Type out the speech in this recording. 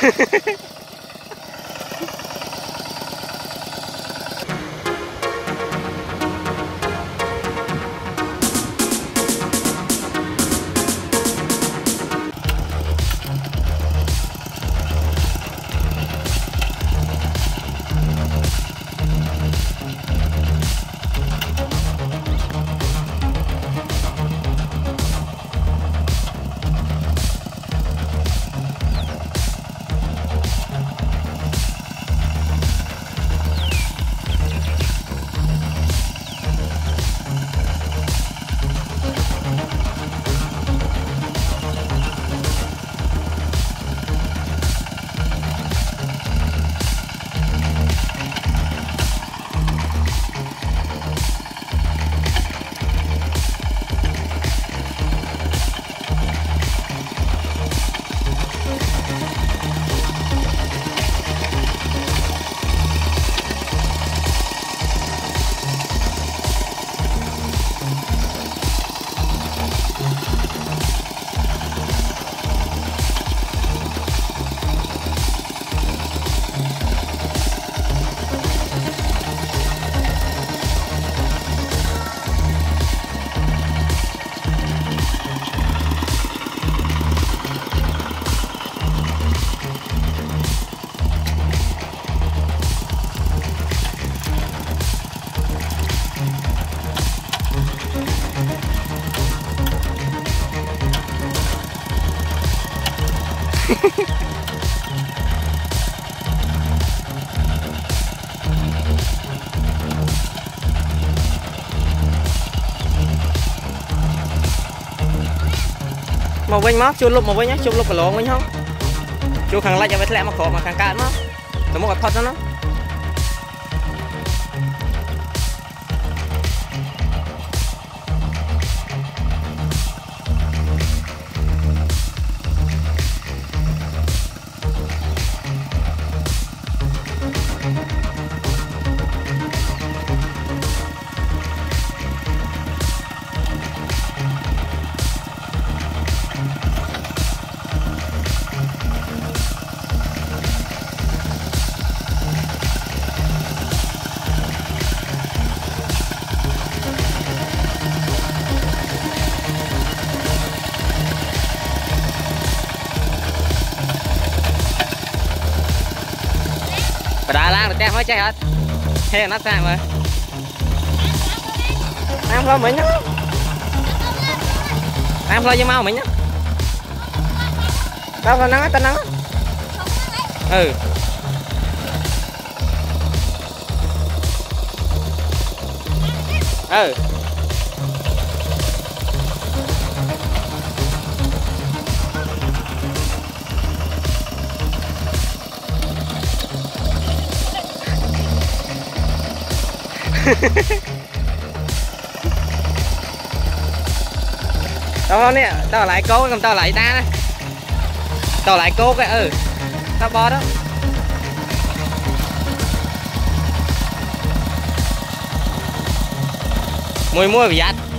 mà vinh móc chưa lúc mà vinh nhá chưa lúc cả lỗ vinh không chưa khang lại cho vết lẹ mà khổ mà khang cạn nó tụi một cái thật nó đã lang được tem hết chạy hết thế nó sao mà em lo mình nhá em lo với mau mình nhá tao lo nắng tao nắng ừ ừ tao nè tao lại cố còn tao lại ta tao lại cố cái ừ tao bo đó mùi mua bị dắt